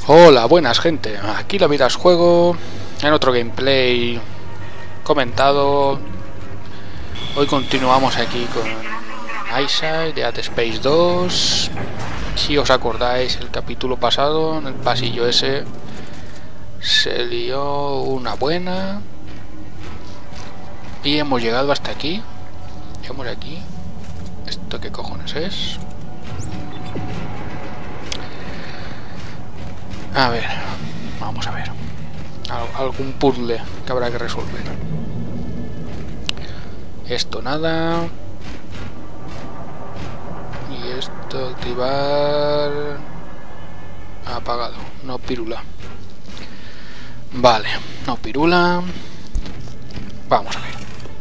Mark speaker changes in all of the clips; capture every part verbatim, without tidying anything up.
Speaker 1: Hola, buenas gente, aquí La Vida es Juego, en otro gameplay comentado. Hoy continuamos aquí con Isaac de Dead Space dos. Si os acordáis, el capítulo pasado, en el pasillo ese, se lió una buena. Y hemos llegado hasta aquí. Llegamos aquí. ¿Esto qué cojones es? A ver, vamos a ver. Al algún puzzle que habrá que resolver. Esto nada. Y esto activar. Apagado, no pirula. Vale, no pirula. Vamos a ver.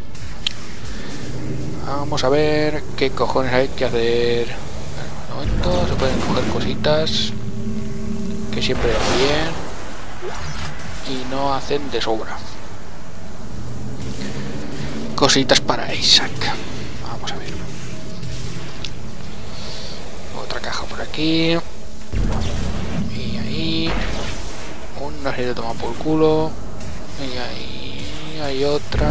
Speaker 1: Vamos a ver qué cojones hay que hacer. En un momento se pueden coger cositas que siempre van bien y no hacen de sobra. Cositas para Isaac. Vamos a ver. Otra caja por aquí. Y ahí. Una se le toma por culo. Y ahí hay otra.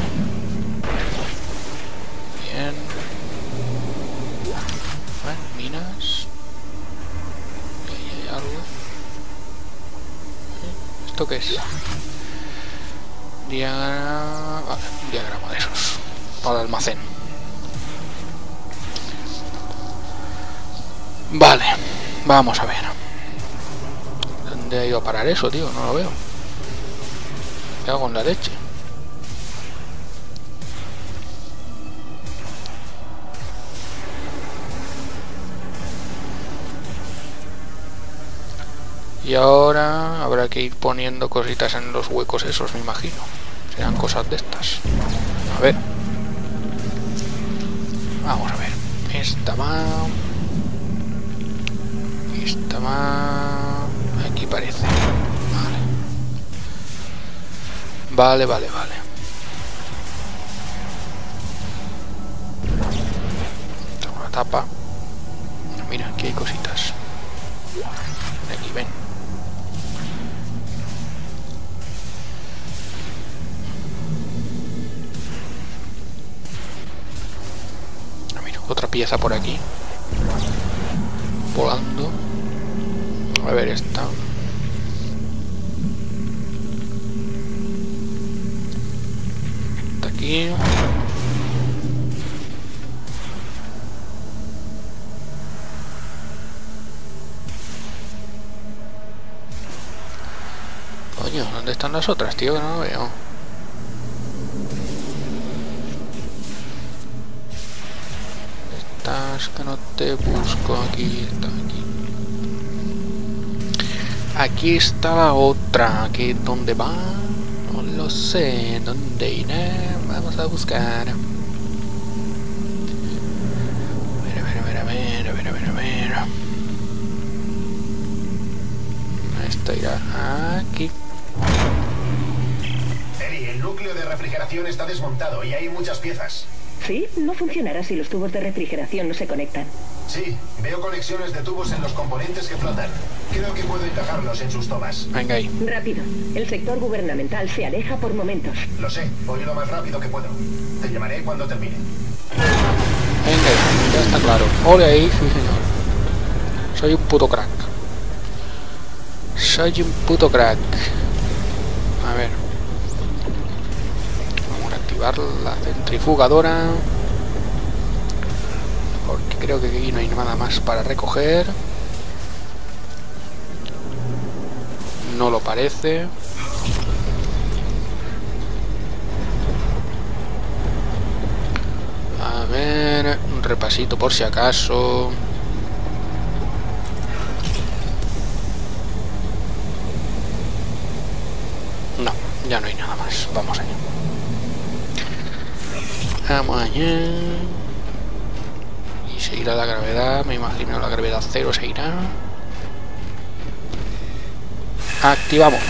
Speaker 1: Bien. Bueno, minas. Y ahí hay algo. ¿Esto qué es? Diagrama... Vale, un diagrama de esos. Para el almacén. Vale, vamos a ver. ¿Dónde ha ido a parar eso, tío? No lo veo. ¿Qué hago con la leche? Y ahora habrá que ir poniendo cositas en los huecos esos, me imagino. Serán cosas de estas. A ver. Vamos a ver. Esta va... Esta va... Aquí parece. Vale. Vale, vale, vale. Tengo una tapa. Mira, aquí hay cositas. Aquí, ven. Otra pieza por aquí. Volando. A ver esta. Está aquí. Coño, ¿dónde están las otras, tío? Que no lo veo. Que no te busco. Aquí está, aquí. Aquí está la otra. Aquí, ¿dónde va? No lo sé. ¿Dónde iré? Vamos a buscar. A ver, a ver, a ver, a ver, a ver, a ver, a ver. Esta irá aquí.
Speaker 2: Eri, el núcleo de refrigeración está desmontado y hay muchas piezas.
Speaker 3: ¿Sí? No funcionará si los tubos de refrigeración no se conectan.
Speaker 2: Sí, veo conexiones de tubos en los componentes que flotan. Creo que puedo encajarlos en sus tomas.
Speaker 1: Venga ahí.
Speaker 3: Rápido. El sector gubernamental se aleja por momentos.
Speaker 2: Lo sé, voy lo más rápido que puedo. Te llamaré cuando termine.
Speaker 1: Venga ahí, ya está claro. Ole ahí, sí señor. Soy un puto crack. Soy un puto crack. A ver. La centrifugadora, porque creo que aquí no hay nada más para recoger. No lo parece. A ver, un repasito por si acaso. No, ya no hay nada más. Vamos allá. Vamos allá. Y se irá la gravedad. Me imagino la gravedad cero se irá. Activamos.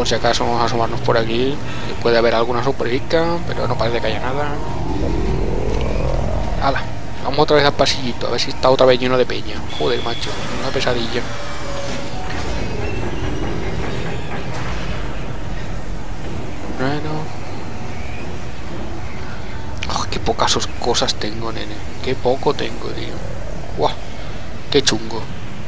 Speaker 1: si acaso vamos a asomarnos por aquí. Puede haber alguna sorpresica, pero no parece que haya nada. ¡Hala! Vamos otra vez al pasillito, a ver si está otra vez lleno de peña. Joder, macho, una pesadilla. Bueno. Oh, qué pocas cosas tengo, nene. Qué poco tengo, tío. ¡Guau! ¡Qué chungo!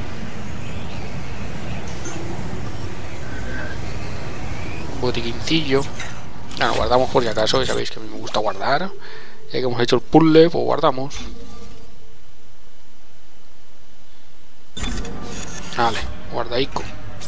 Speaker 1: Botiquincillo. Bueno, guardamos por si acaso, ya sabéis que a mí me gusta guardar. Ya que hemos hecho el puzzle, pues guardamos. Vale, guardaico.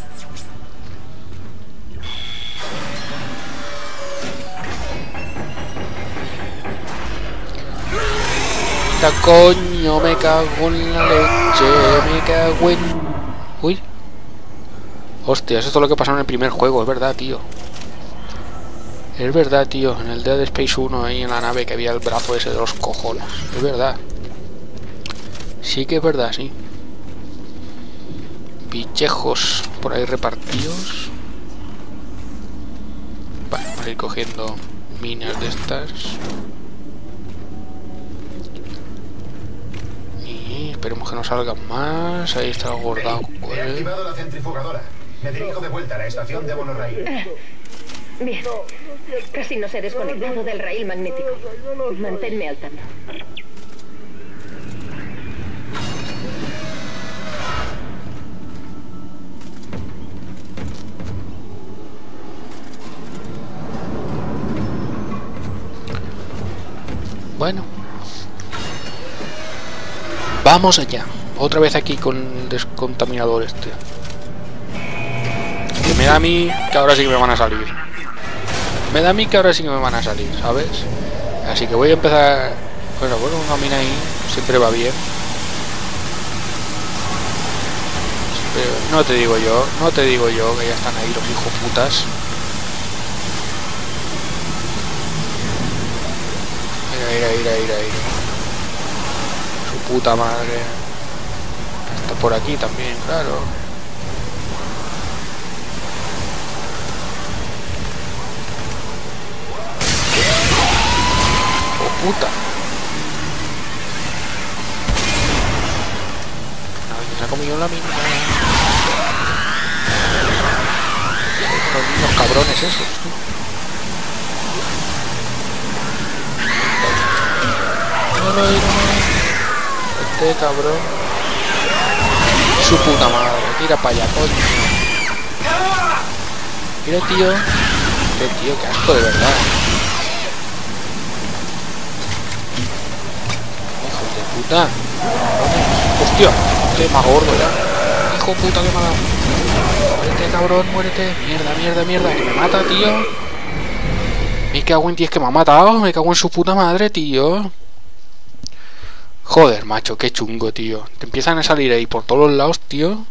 Speaker 1: ¡La coño! Me cago en la leche, me cago en... Uy. Hostia, eso es todo lo que pasó en el primer juego, es verdad, tío. Es verdad, tío, en el Dead Space uno, ahí en la nave, que había el brazo ese de los cojones. Es verdad. Sí que es verdad, sí. Pichejos por ahí repartidos. Vale, vamos a ir cogiendo minas de estas. Y esperemos que no salgan más. Ahí está guardado.
Speaker 2: He activado la centrifugadora. Me dirijo de vuelta a la estación de monorraíl.
Speaker 3: Bien. Casi nos he desconectado del raíl magnético. Manténme al tanto.
Speaker 1: Bueno. Vamos allá. Otra vez aquí con el descontaminador este. Que me da a mí que ahora sí que me van a salir. Me da a mí que ahora sí que me van a salir, ¿sabes? Así que voy a empezar... Bueno, bueno, una mina ahí siempre va bien. Siempre... No te digo yo, no te digo yo que ya están ahí los hijos putas. Mira, mira, mira, mira, mira. Su puta madre. Está por aquí también, claro. Puta. Alguien se ha comido la mina. Son los cabrones esos, tú. No, no, no, no. Este cabrón. Su puta madre. Tira para allá, coño. Mira, tío. Qué tío, qué asco, de verdad. Puta. Hostia, este más gordo ya. Hijo puta, que me ha dado. Muérete, cabrón, muérete. Mierda, mierda, mierda. Que me mata, tío. Me cago en ti, es que me ha matado. Me cago en su puta madre, tío. Joder, macho, qué chungo, tío. Te empiezan a salir ahí por todos los lados, tío.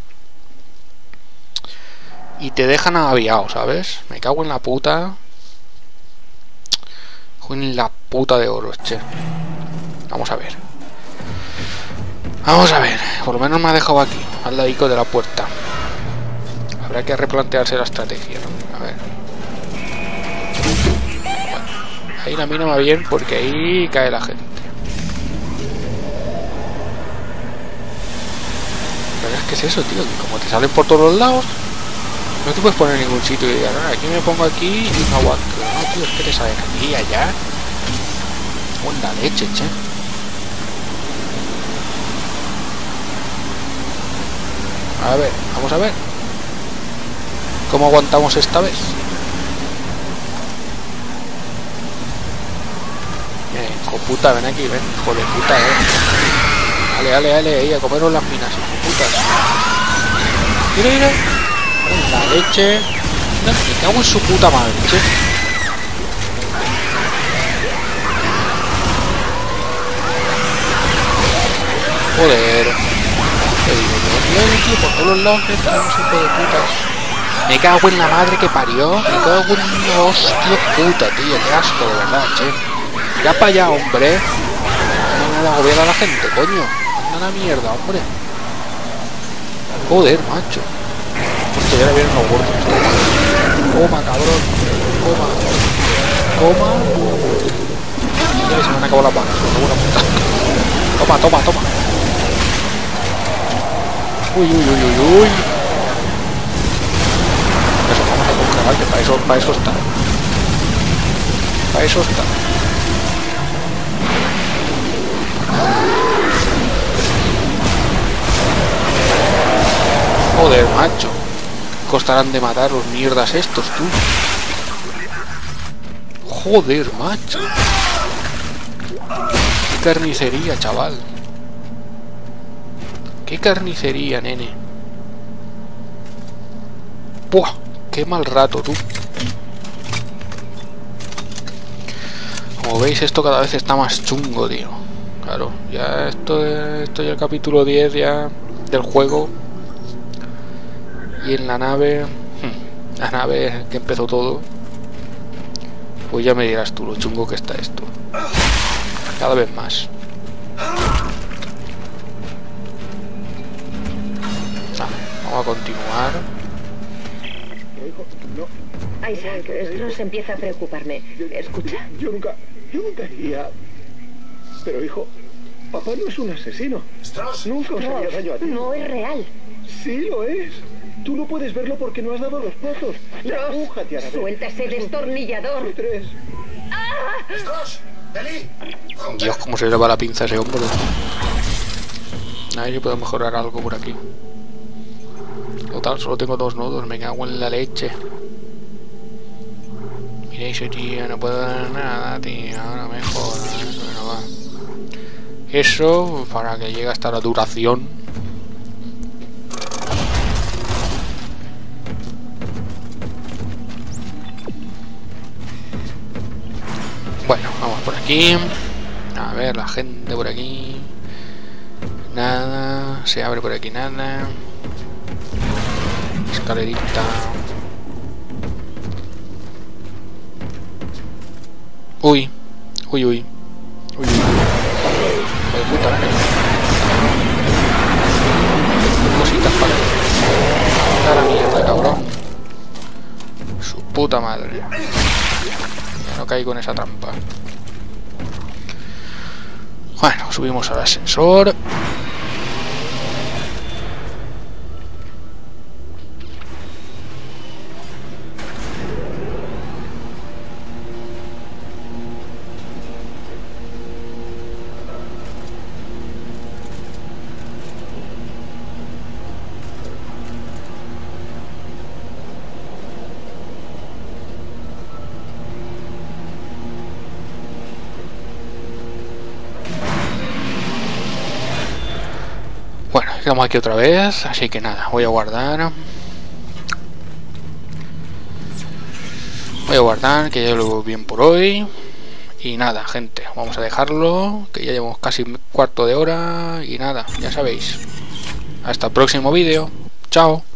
Speaker 1: Y te dejan aviado, ¿sabes? Me cago en la puta. Joder, en la puta de oro, che. Vamos a ver. Vamos a ver, por lo menos me ha dejado aquí, al ladico de la puerta. Habrá que replantearse la estrategia, ¿no? A ver. Bueno, ahí la mina va bien porque ahí cae la gente. Pero es que es eso, tío, que como te salen por todos los lados, no te puedes poner en ningún sitio y decir, no, aquí me pongo aquí y no aguanto. No, tío, es que te salen aquí y allá. Buena leche, che. A ver, vamos a ver cómo aguantamos esta vez. Bien, hijo puta, ven aquí, ven, hijo de puta, eh. Dale, dale, dale, ahí a comeros las minas, hijo putas. Mira, mira. La leche. No, me cago en su puta madre, che. Joder. Te digo yo, tío, tío, por todos los lados que están los hijos de putas. Me cago en la madre que parió. Me cago en una hostia puta, tío. Qué asco, de verdad, che. Ya para allá, hombre. No me a agobiar a la gente, coño. Anda la mierda, hombre. Joder, macho. Hostia, ya le vienen los gordos. Toma, cabrón. Toma. Toma. Ya se me han acabado las balas. Toma, toma, toma. Uy, uy, uy, uy, uy. Eso, vamos a congelar, que para eso, para eso está. Para eso está. Joder, macho. Costarán de matar los mierdas estos, tú. Joder, macho. Qué carnicería, chaval. Qué carnicería, nene. ¡Buah! Qué mal rato, tú. Como veis, esto cada vez está más chungo, tío. Claro, ya esto, esto ya el capítulo diez ya del juego. Y en la nave, la nave que empezó todo, pues ya me dirás tú lo chungo que está esto. Cada vez más. Ah, vamos a continuar.
Speaker 3: Isaac, Stross empieza a preocuparme. Escucha.
Speaker 4: Yo nunca, yo nunca iría. Pero hijo, papá no es un asesino.
Speaker 2: Stross,
Speaker 4: Nunca os haría daño a ti.
Speaker 3: No es real.
Speaker 4: Sí lo es. Tú no puedes verlo porque no has dado los pasos. Empújate a la vez.
Speaker 3: Suelta ese destornillador.
Speaker 4: Tres.
Speaker 2: Stross, Eli.
Speaker 1: Dios, cómo se le va la pinza a ese hombre. A ver si puedo mejorar algo por aquí. Total, solo tengo dos nodos, me cago en la leche. Mira eso, tío, no puedo dar nada, tío. Ahora me jodas. Bueno, va. Eso, para que llegue hasta la duración. Bueno, vamos por aquí. A ver, la gente por aquí. Nada. Se abre por aquí nada. Escalerita. Uy. Uy, uy. Uy, uy. Hijo de puta, ¿eh? Cositas para que... la mierda, cabrón. Su puta madre. Ya no caigo en esa trampa. Bueno, subimos al ascensor. Bueno, estamos aquí otra vez, así que nada, voy a guardar. Voy a guardar, que ya lo veo bien por hoy. Y nada, gente, vamos a dejarlo, que ya llevamos casi un cuarto de hora. Y nada, ya sabéis. Hasta el próximo vídeo. Chao.